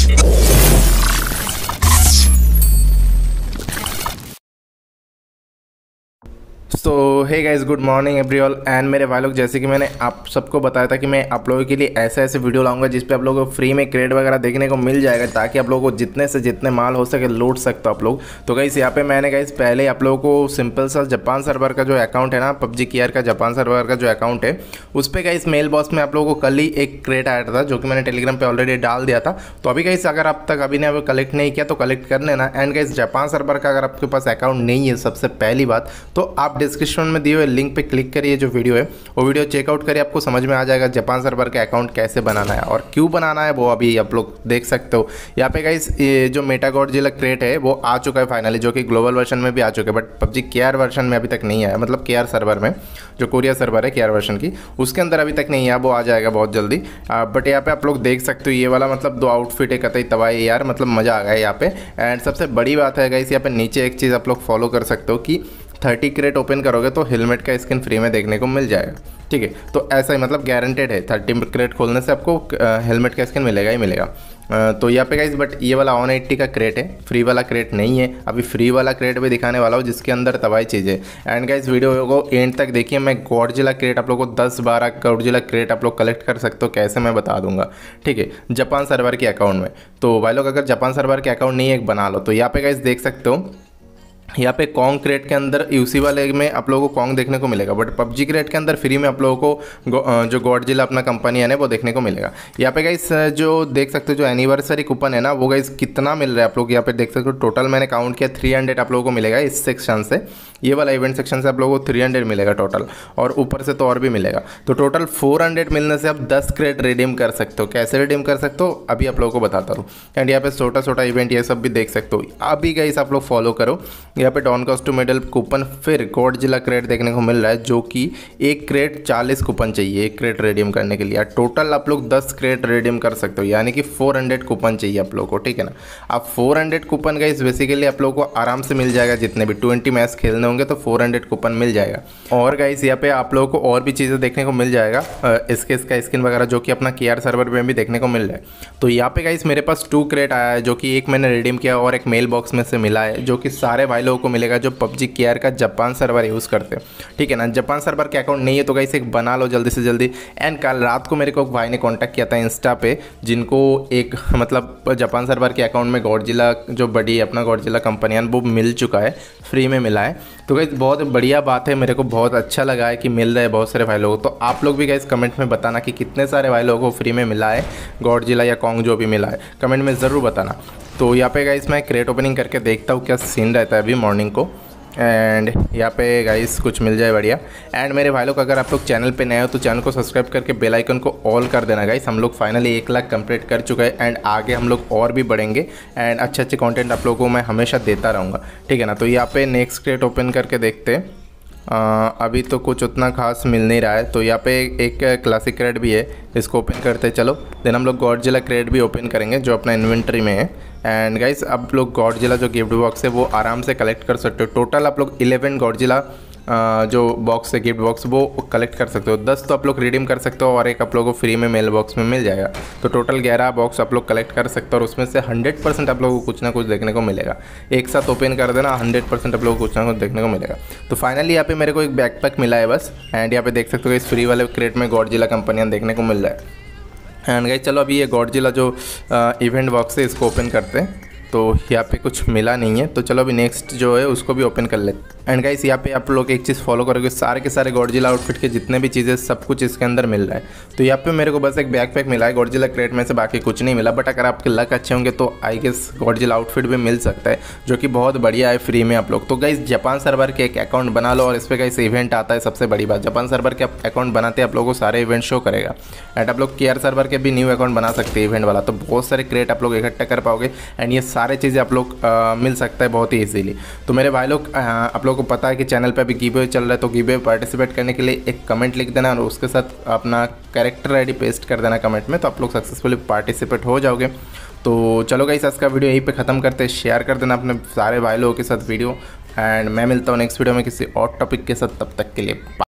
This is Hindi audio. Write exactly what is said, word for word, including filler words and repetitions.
So hey guys, good morning everyone and मेरे भाई लोग, जैसे कि मैंने आप सबको बताया था कि मैं आप लोगों के लिए ऐसे ऐसे वीडियो लाऊंगा जिस पे आप लोगों को फ्री में क्रेड वगैरह देखने को मिल जाएगा, ताकि आप लोगों को जितने से जितने माल हो सके लूट सकते हो आप लोग। तो गाइस यहाँ पे मैंने गाइस पहले आप लोगों को सिंपल सा जापान सर्वर का जो अकाउंट है ना, पबजी केयर का जापान सर्वर का जो अकाउंट है, उस पर गाइस मेल बॉक्स में आप लोगों को कल ही एक क्रेड आया था जो कि मैंने टेलीग्राम पे ऑलरेडी डाल दिया था। तो अभी गाइस अगर आप तक अभी ने कलेक्ट नहीं किया तो कलेक्ट कर लेना। एंड गाइस जापान सर्वर का अगर आपके पास अकाउंट नहीं है, सबसे पहली बात तो आप डिस्क्रिप्शन में दिए हुए लिंक पे क्लिक करिए, जो वीडियो है वो वीडियो चेकआउट करिए, आपको समझ में आ जाएगा जापान सर्वर का अकाउंट कैसे बनाना है और क्यों बनाना है, वो अभी आप लोग देख सकते हो। यहाँ पे गाइस ये जो मेटा गॉडजिला क्रेट है वो आ चुका है फाइनली, जो कि ग्लोबल वर्जन में भी आ चुका है, बट पबजी केआर वर्जन में अभी तक नहीं आया। मतलब केआर सर्वर में, जो कोरिया सर्वर है केआर वर्जन की, उसके अंदर अभी तक नहीं आया, वो आ जाएगा बहुत जल्दी। बट यहाँ पे आप लोग देख सकते हो ये वाला मतलब दो आउटफिट है, कतई तबाही यार, मतलब मज़ा आ गया यहाँ पे। एंड सबसे बड़ी बात है गाइस, यहाँ पे नीचे एक चीज़ आप लोग फॉलो कर सकते हो कि थर्टी क्रेट ओपन करोगे तो हेलमेट का स्किन फ्री में देखने को मिल जाएगा। ठीक है, तो ऐसा ही मतलब गारंटेड है, थर्टी क्रेट खोलने से आपको हेलमेट का स्किन मिलेगा ही मिलेगा। तो यहाँ पे गाइस बट ये वाला वन एट्टी का क्रेट है, फ्री वाला क्रेट नहीं है। अभी फ्री वाला क्रेट भी दिखाने वाला हूँ जिसके अंदर तबाही चीज़ है। एंड गाइस वीडियो को एंड तक देखिए, मैं गॉडजिला क्रेट आप लोग को दस बारह गॉडजिला क्रेट आप लोग कलेक्ट कर सकते हो, कैसे मैं बता दूंगा। ठीक है, जापान सर्वर के अकाउंट में। तो भाई लोग अगर जापान सर्वर के अकाउंट नहीं है, एक बना लो। तो यहाँ पे गाइस देख सकते हो, यहाँ पे कॉन्ग क्रेट के अंदर यूसी वाले में आप लोगों को कॉन्ग देखने को मिलेगा, बट पबजी क्रेट के अंदर फ्री में आप लोगों को जो गॉडजिला अपना कंपनी है ना वो देखने को मिलेगा। यहाँ पे गाइस जो देख सकते हो जो एनिवर्सरी कूपन है ना, वो गाइस कितना मिल रहा है आप लोग यहाँ पे देख सकते हो। टोटल मैंने काउंट किया थ्री हंड्रेड आप लोगों को मिलेगा इस सेक्शन से, ये वाला इवेंट सेक्शन से आप लोगों को थ्री हंड्रेड मिलेगा टोटल, और ऊपर से तो और भी मिलेगा। तो टोटल फोर हंड्रेड मिलने से आप दस क्रेट रिडीम कर सकते हो। कैसे रिडीम कर सकते हो अभी आप लोगों को बताता हूँ। एंड यहाँ पे छोटा छोटा इवेंट ये सब भी देख सकते हो। अभी गाइस आप लोग फॉलो करो, यहाँ पे डॉन कॉस्ट मेडल कूपन फिर गॉडजिला क्रेट देखने को मिल रहा है, जो कि एक क्रेट चालीस कूपन चाहिए एक क्रेट रिडीम करने के लिए। टोटल आप लोग दस क्रेट रिडीम कर सकते हो, यानी कि फोर हंड्रेड कूपन चाहिए आप लोगों को। ठीक है ना, आप four hundred coupon guys basically आप लोगों को आराम से मिल जाएगा, जितने भी ट्वेंटी मैच खेलने होंगे तो फोर हंड्रेड कूपन मिल जाएगा। और गाइस यहाँ पे आप लोगों को और भी चीज़ें देखने को मिल जाएगा, इसके इसका स्किन वगैरह जो कि अपना केआर सर्वर में भी देखने को मिल रहा है। तो यहाँ पे गाइस मेरे पास टू क्रेट आया है, जो कि एक मैंने रिडीम किया और एक मेल बॉक्स में से मिला है, जो कि सारे भाई लोगों को मिलेगा जो पबजी केआर का जापान सर्वर यूज़ करते हैं। ठीक है ना, जापान सर्वर के अकाउंट नहीं है तो गाइस एक बना लो जल्दी से जल्दी। एंड कल रात को मेरे को एक भाई ने कांटेक्ट किया था इंस्टा पे, जिनको एक मतलब जापान सर्वर के अकाउंट में गॉडजिला जो बड़ी अपना गॉडजिला कंपनी वो मिल चुका है, फ्री में मिला है। तो गाइस बहुत बढ़िया बात है, मेरे को बहुत अच्छा लगा है कि मिल रहा है बहुत सारे भाई लोगों को। तो आप लोग भी गाइस कमेंट में बताना कि कितने सारे भाई लोगों को फ्री में मिला है गॉडजिला या कॉन्ग जो भी मिला है, कमेंट में ज़रूर बताना। तो यहाँ पे गाइस मैं क्रेट ओपनिंग करके देखता हूँ क्या सीन रहता है अभी मॉर्निंग को। एंड यहाँ पे गाइस कुछ मिल जाए बढ़िया। एंड मेरे भाई लोग अगर आप लोग चैनल पे नए हो तो चैनल को सब्सक्राइब करके बेल आइकन को ऑल कर देना गाइस। हम लोग फाइनली एक लाख कंप्लीट कर चुके हैं एंड आगे हम लोग और भी बढ़ेंगे एंड अच्छे अच्छे कंटेंट आप लोगों को मैं हमेशा देता रहूँगा। ठीक है ना, तो यहाँ पे नेक्स्ट क्रेट ओपन करके देखते हैं। आ, अभी तो कुछ उतना खास मिल नहीं रहा है। तो यहाँ पे एक क्लासिक क्रेड भी है, इसको ओपन करते चलो। देन हम लोग गॉडजिला क्रेड भी ओपन करेंगे जो अपना इन्वेंट्री में है। एंड गाइस आप लोग गॉडजिला जो गिफ्ट बॉक्स है वो आराम से कलेक्ट कर सकते हो। टोटल आप लोग इलेवन गॉडजिला जो बॉक्स है गिफ्ट बॉक्स वो कलेक्ट कर सकते हो। दस तो आप लोग रिडीम कर सकते हो और एक आप लोगों को फ्री में मेल बॉक्स में मिल जाएगा। तो टोटल ग्यारह बॉक्स आप लोग कलेक्ट कर सकते हो और उसमें से हंड्रेड परसेंट आप लोगों को कुछ ना कुछ देखने को मिलेगा। एक साथ ओपन कर देना, हंड्रेड परसेंट आप लोगों को कुछ ना कुछ देखने को मिलेगा। तो फाइनली यहाँ पे मेरे को एक बैकपैक मिला है बस। एंड यहाँ पे देख सकते हो इस फ्री वाले क्रेट में गॉडजिला कंपनियाँ देखने को मिल रहा है। एंड गाइस चलो अभी ये गॉडजिला जो इवेंट बॉक्स है इसको ओपन करते हैं। तो यहाँ पे कुछ मिला नहीं है, तो चलो अभी नेक्स्ट जो है उसको भी ओपन कर लेते हैं। एंड गाइस यहाँ पे आप लोग एक चीज़ फॉलो करोगे, सारे के सारे गॉडजिला आउटफिट के जितने भी चीज़ें सब कुछ इसके अंदर मिल रहा है। तो यहाँ पे मेरे को बस एक बैकपैक मिला है गॉडजिला क्रेट में से, बाकी कुछ नहीं मिला। बट अगर आपके लक अच्छे होंगे तो आई गेस गॉडजिला आउटफिट भी मिल सकता है, जो कि बहुत बढ़िया है फ्री में आप लोग। तो गाइस जापान सर्वर के एक अकाउंट बना लो और इस पर गाइस इवेंट आता है। सबसे बड़ी बात, जापान सर्वर के अकाउंट बनाते हैं आप लोगों को सारे इवेंट शो करेगा। एंड आप लोग केआर सर्वर के भी न्यू अकाउंट बना सकते हैं इवेंट वाला, तो बहुत सारे क्रेट आप लोग इकट्ठा कर पाओगे। एंड ये सारे चीज़ें आप लोग आ, मिल सकता है बहुत ही इजीली। तो मेरे भाई लोग आप लोगों को पता है कि चैनल पे अभी गिव अवे चल रहा है, तो गिव अवे पार्टिसिपेट करने के लिए एक कमेंट लिख देना और उसके साथ अपना कैरेक्टर आईडी पेस्ट कर देना कमेंट में, तो आप लोग सक्सेसफुली पार्टिसिपेट हो जाओगे। तो चलो गाइस आज का वीडियो यहीं पे ख़त्म करते हैं। शेयर कर देना अपने सारे भाई लोगों के साथ वीडियो। एंड मैं मिलता हूँ नेक्स्ट वीडियो में किसी और टॉपिक के साथ, तब तक के लिए।